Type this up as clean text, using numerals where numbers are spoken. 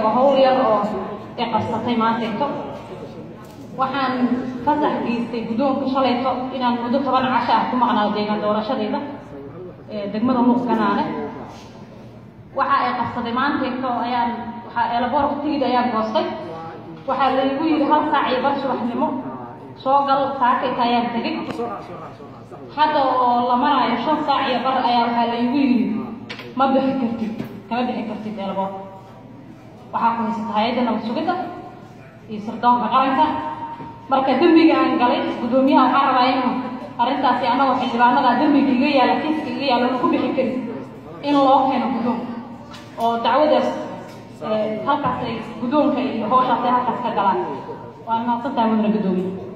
sheego hawl yar oo ay qabsatay maanta waxaan fasax geystay guddoonka shalayto inaan muddo 10 casho ah ku maqnaado deegaan doorashadayda degmada Muqdisho waxa ay qabsaday maanta ayaan waxa elabor waqtigeeda ayaan goostay waxa la igu yiri hal saac iyo bar subaxnimo soo gal saacay ayaan tagay hadda oo la marayo 5 saac iyo bar ayaa waxa la igu yiri ma bixi kartid kama bixi kartid elabor waxa ku haysata hay'adda nabad sugidda iyo sirdoonka qaranka marka dambiga aan galay gudoomiyaha waxa rabaa inuu arrintaasi anaga xildhibaanada dambiga iga yaala kiiska iga yaala ku bixi karin in loo keeno gudoon oo dacwadaas halkaas ay gudoonka iyo hawshaas halkaas ka galaan waan ma santaa mudane gudoomiyaha